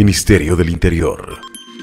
Ministerio del Interior.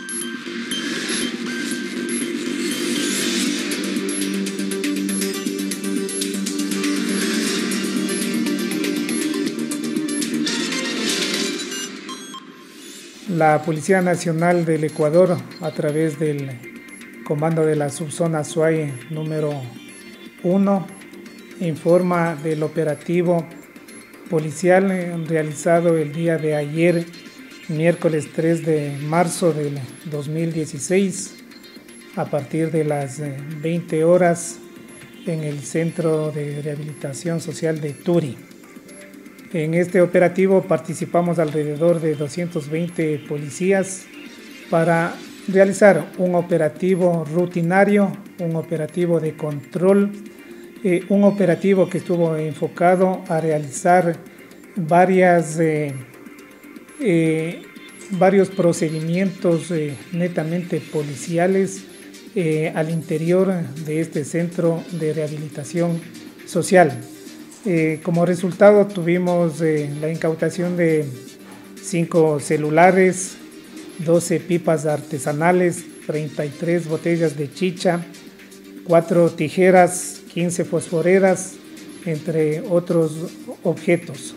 La Policía Nacional del Ecuador, a través del comando de la subzona Suay número 1, informa del operativo policial realizado el día de ayer, miércoles 3 de marzo del 2016, a partir de las 20 horas en el Centro de Rehabilitación Social de Turi. En este operativo participamos alrededor de 220 policías para realizar un operativo rutinario, un operativo de control, un operativo que estuvo enfocado a realizar varios procedimientos netamente policiales al interior de este centro de rehabilitación social. Como resultado tuvimos la incautación de 5 celulares, 12 pipas artesanales, 33 botellas de chicha, 4 tijeras, 15 fosforeras, entre otros objetos.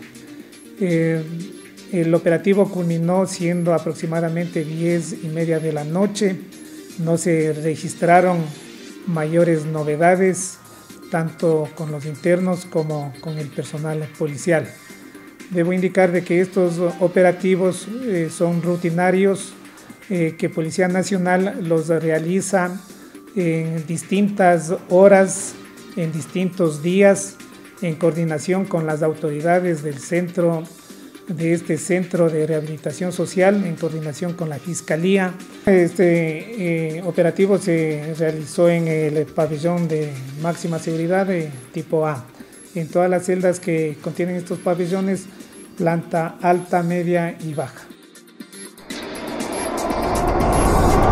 El operativo culminó siendo aproximadamente 10:30 de la noche. No se registraron mayores novedades, tanto con los internos como con el personal policial. Debo indicar de que estos operativos son rutinarios, que Policía Nacional los realiza en distintas horas, en distintos días, en coordinación con las autoridades del centro, de este centro de rehabilitación social, en coordinación con la Fiscalía. Este operativo se realizó en el pabellón de máxima seguridad de tipo A. En todas las celdas que contienen estos pabellones, planta alta, media y baja.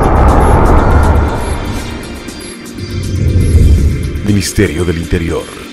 Ministerio del Interior.